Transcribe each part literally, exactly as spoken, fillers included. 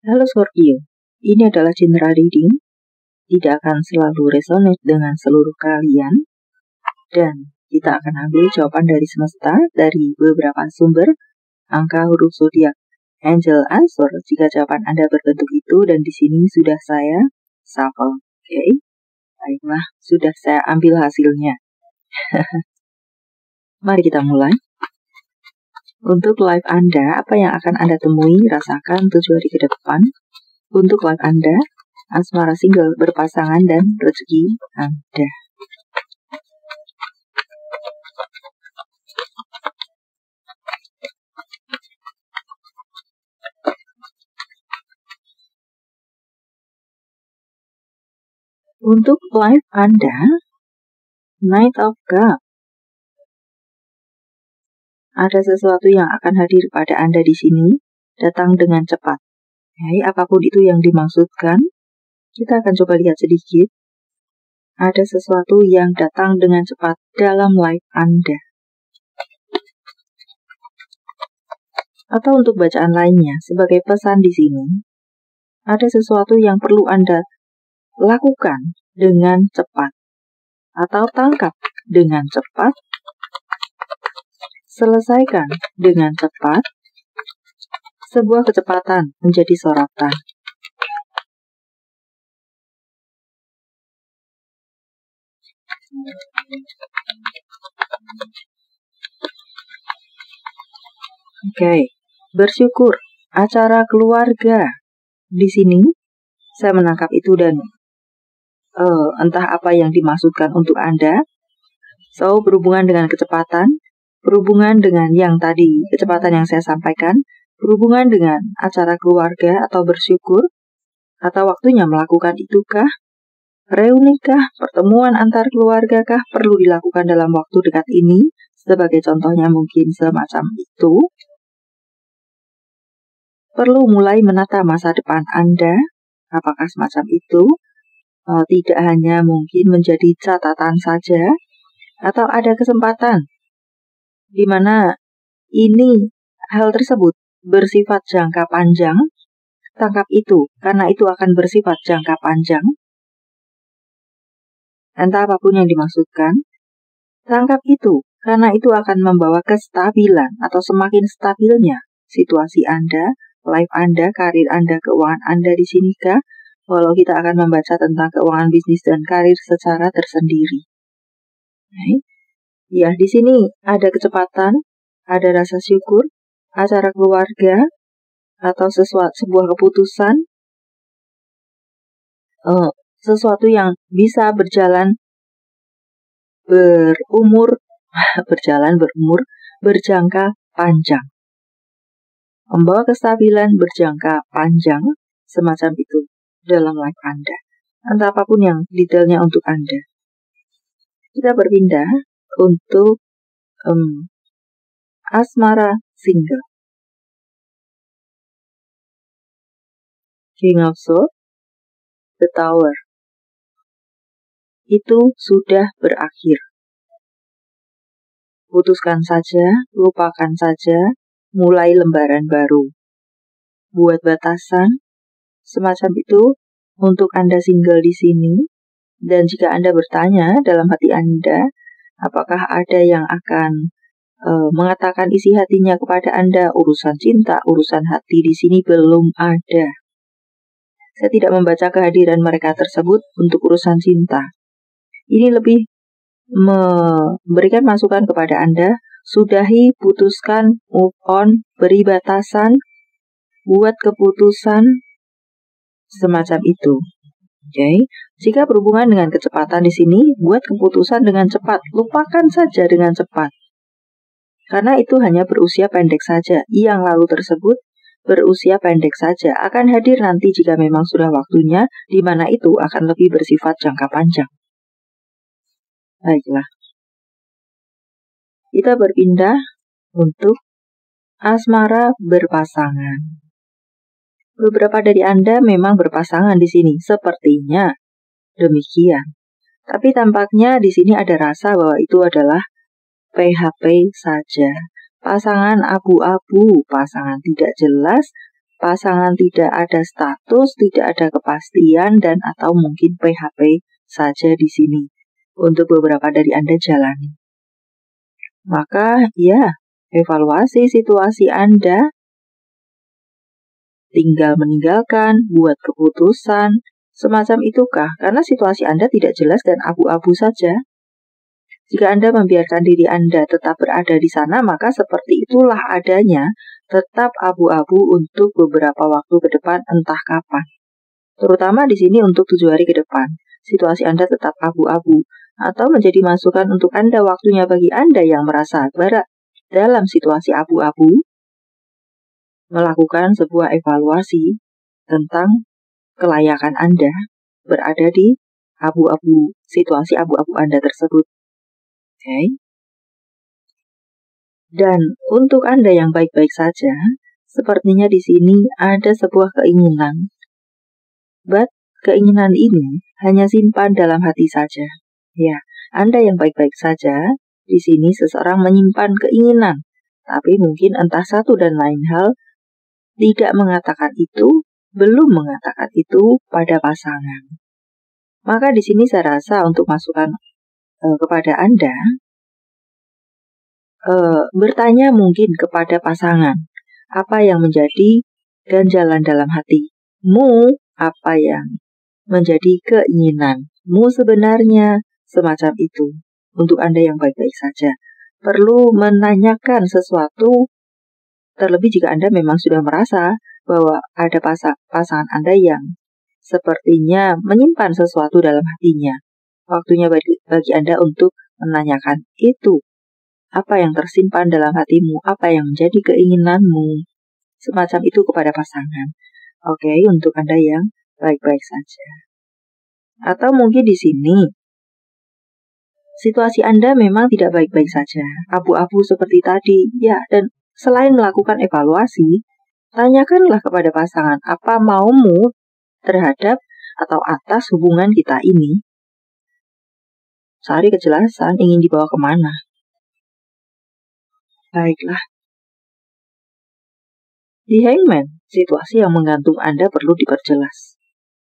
Halo Scorpio, ini adalah general reading, tidak akan selalu resonate dengan seluruh kalian, dan kita akan ambil jawaban dari semesta, dari beberapa sumber, angka, huruf, zodiak, angel answer, jika jawaban Anda berbentuk itu, dan di sini sudah saya shuffle, oke? Okay? Baiklah, sudah saya ambil hasilnya. Mari kita mulai. Untuk live Anda, apa yang akan Anda temui, rasakan tujuh hari ke depan. Untuk live Anda, asmara single, berpasangan, dan rezeki Anda. Untuk live Anda, Knight of Cups. Ada sesuatu yang akan hadir pada Anda di sini, datang dengan cepat. Hai, apapun itu yang dimaksudkan, kita akan coba lihat sedikit. Ada sesuatu yang datang dengan cepat dalam live Anda. Atau untuk bacaan lainnya, sebagai pesan di sini, ada sesuatu yang perlu Anda lakukan dengan cepat. Atau tangkap dengan cepat. Selesaikan dengan cepat. Sebuah kecepatan menjadi sorotan. Oke, okay. Bersyukur, acara keluarga. Di sini saya menangkap itu dan uh, entah apa yang dimaksudkan untuk Anda. So, berhubungan dengan kecepatan, berhubungan dengan yang tadi, kecepatan yang saya sampaikan, berhubungan dengan acara keluarga atau bersyukur, atau waktunya melakukan itukah, reunikah, pertemuan antar keluargakah perlu dilakukan dalam waktu dekat ini, sebagai contohnya mungkin semacam itu. Perlu mulai menata masa depan Anda, apakah semacam itu, e, tidak hanya mungkin menjadi catatan saja, atau ada kesempatan di mana ini hal tersebut bersifat jangka panjang, tangkap itu, karena itu akan bersifat jangka panjang. Entah apapun yang dimaksudkan, tangkap itu, karena itu akan membawa kestabilan atau semakin stabilnya situasi Anda, life Anda, karir Anda, keuangan Anda di sini kah? Walau kita akan membaca tentang keuangan bisnis dan karir secara tersendiri. Nah, ya, di sini ada kecepatan, ada rasa syukur, acara keluarga, atau sesuatu sebuah keputusan, uh, sesuatu yang bisa berjalan berumur, berjalan berumur, berjangka panjang. Membawa kestabilan berjangka panjang, semacam itu dalam life Anda. Entah apapun yang detailnya untuk Anda. Kita berpindah untuk um, asmara single. King of Swords, The Tower. Itu sudah berakhir. Putuskan saja, lupakan saja, mulai lembaran baru. Buat batasan, semacam itu untuk Anda single di sini. Dan jika Anda bertanya dalam hati Anda, apakah ada yang akan uh, mengatakan isi hatinya kepada Anda, urusan cinta, urusan hati di sini belum ada. Saya tidak membaca kehadiran mereka tersebut untuk urusan cinta. Ini lebih memberikan masukan kepada Anda, sudahi, putuskan, move on, beri batasan, buat keputusan, semacam itu. Oke, okay. Jika berhubungan dengan kecepatan di sini, buat keputusan dengan cepat, lupakan saja dengan cepat. Karena itu hanya berusia pendek saja. Yang lalu tersebut berusia pendek saja, akan hadir nanti jika memang sudah waktunya, di mana itu akan lebih bersifat jangka panjang. Baiklah. Kita berpindah untuk asmara berpasangan. Beberapa dari Anda memang berpasangan di sini, sepertinya demikian. Tapi tampaknya di sini ada rasa bahwa itu adalah P H P saja. Pasangan abu-abu, pasangan tidak jelas, pasangan tidak ada status, tidak ada kepastian, dan atau mungkin P H P saja di sini untuk beberapa dari Anda jalani. Maka ya, evaluasi situasi Anda, tinggal meninggalkan, buat keputusan, semacam itukah? Karena situasi Anda tidak jelas dan abu-abu saja. Jika Anda membiarkan diri Anda tetap berada di sana, maka seperti itulah adanya, tetap abu-abu untuk beberapa waktu ke depan, entah kapan. Terutama di sini untuk tujuh hari ke depan, situasi Anda tetap abu-abu, atau menjadi masukan untuk Anda. Waktunya bagi Anda yang merasa berada dalam situasi abu-abu, melakukan sebuah evaluasi tentang kelayakan Anda berada di abu-abu, situasi abu-abu Anda tersebut. Oke. Okay. Dan untuk Anda yang baik-baik saja, sepertinya di sini ada sebuah keinginan. But keinginan ini hanya simpan dalam hati saja. Ya, Anda yang baik-baik saja, di sini seseorang menyimpan keinginan, tapi mungkin entah satu dan lain hal tidak mengatakan itu, belum mengatakan itu pada pasangan. Maka di sini saya rasa untuk masukan uh, kepada Anda, uh, bertanya mungkin kepada pasangan, apa yang menjadi ganjalan dalam hatimu, apa yang menjadi keinginanmu sebenarnya, semacam itu. Untuk Anda yang baik-baik saja, perlu menanyakan sesuatu, terlebih jika Anda memang sudah merasa bahwa ada pasang, pasangan Anda yang sepertinya menyimpan sesuatu dalam hatinya. Waktunya bagi, bagi Anda untuk menanyakan itu. Apa yang tersimpan dalam hatimu, apa yang menjadi keinginanmu, semacam itu kepada pasangan. Oke, okay, untuk Anda yang baik-baik saja. Atau mungkin di sini, situasi Anda memang tidak baik-baik saja, abu-abu seperti tadi, ya, dan selain melakukan evaluasi, tanyakanlah kepada pasangan, apa maumu terhadap atau atas hubungan kita ini. Cari kejelasan, ingin dibawa kemana. Baiklah. Di Hangman, situasi yang menggantung Anda perlu diperjelas.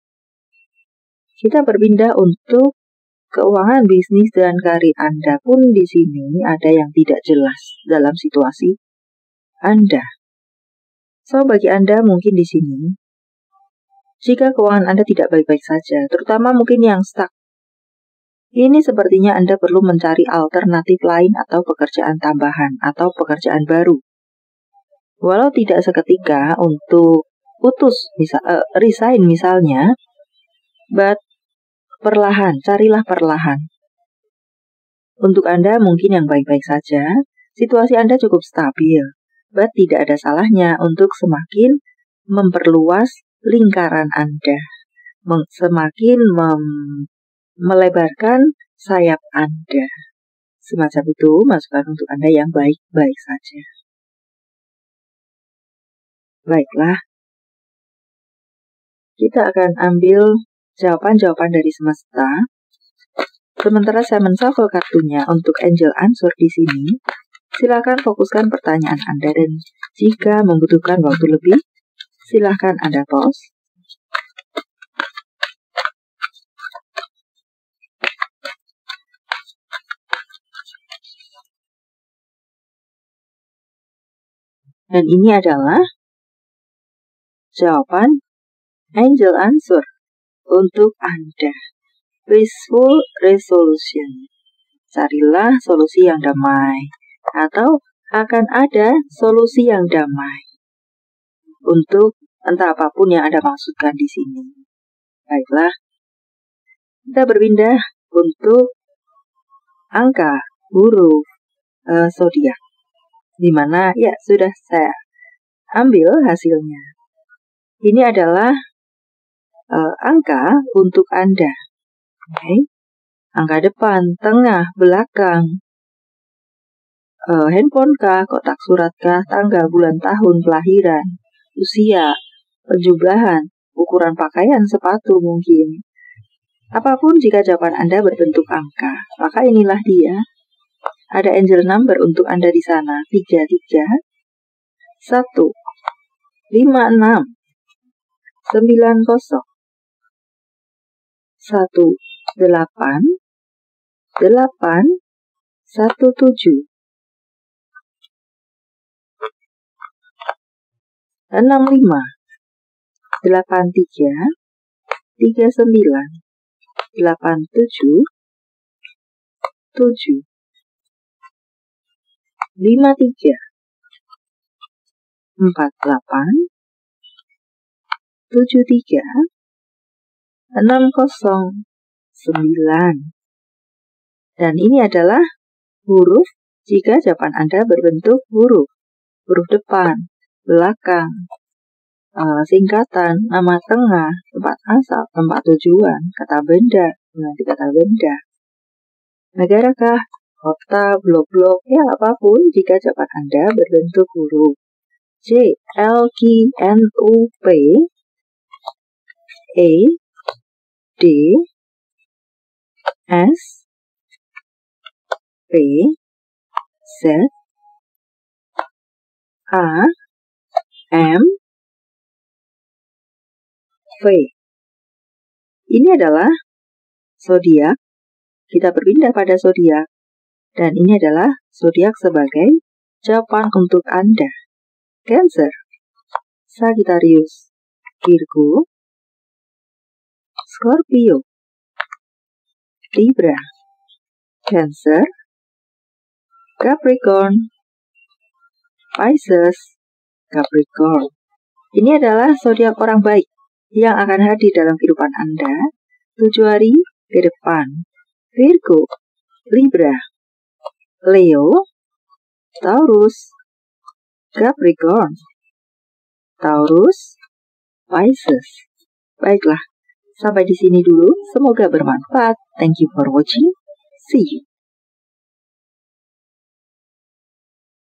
Kita berpindah untuk keuangan bisnis dan karir Anda pun di sini ada yang tidak jelas dalam situasi Anda. So, bagi Anda mungkin di sini, jika keuangan Anda tidak baik-baik saja, terutama mungkin yang stuck, ini sepertinya Anda perlu mencari alternatif lain atau pekerjaan tambahan atau pekerjaan baru. Walau tidak seketika untuk putus, misal, uh, resign misalnya, but perlahan, carilah perlahan. Untuk Anda mungkin yang baik-baik saja, situasi Anda cukup stabil, but tidak ada salahnya untuk semakin memperluas lingkaran Anda, semakin mem- melebarkan sayap Anda. Semacam itu masukan untuk Anda yang baik-baik saja. Baiklah, kita akan ambil jawaban-jawaban dari semesta. Sementara saya menshuffle kartunya untuk angel answer di sini, silakan fokuskan pertanyaan Anda dan jika membutuhkan waktu lebih, silakan Anda pause. Dan ini adalah jawaban angel answer untuk Anda. Peaceful resolution. Carilah solusi yang damai. Atau akan ada solusi yang damai. Untuk entah apapun yang Anda maksudkan di sini. Baiklah. Kita berpindah untuk angka, huruf, uh, zodiak. Dimana ya sudah saya ambil hasilnya. Ini adalah uh, angka untuk Anda. Oke. Okay. Angka depan, tengah, belakang. Uh, handphone kah, kotak surat kah, tanggal, bulan, tahun, kelahiran, usia, penjumlahan, ukuran pakaian, sepatu mungkin. Apapun jika jawaban Anda berbentuk angka, maka inilah dia. Ada angel number untuk Anda di sana, tiga tiga, satu, lima enam, sembilan kosong, satu delapan, delapan, satu tujuh, enam lima, delapan tiga, tiga sembilan, delapan tujuh, tujuh, lima tiga, empat delapan, tujuh tiga, enam kosong, sembilan. Dan ini adalah huruf jika jawaban Anda berbentuk huruf. Huruf depan, belakang, uh, singkatan, nama tengah, tempat asal, tempat tujuan, kata benda, nanti kata benda. Negara kah, kota, blok-blok, ya apapun jika jawaban Anda berbentuk huruf. J, L, Q, N, U, P, E, D, S, P, Z, A, M, V. Ini adalah zodiak. Kita berpindah pada zodiak. Dan ini adalah zodiak sebagai jawaban untuk Anda. Cancer, Sagittarius, Virgo, Scorpio, Libra, Cancer, Capricorn, Pisces, Capricorn. Ini adalah zodiak orang baik yang akan hadir dalam kehidupan Anda tujuh hari ke depan. Virgo, Libra, Leo, Taurus, Capricorn, Taurus, Pisces. Baiklah, sampai di sini dulu. Semoga bermanfaat. Thank you for watching. See you.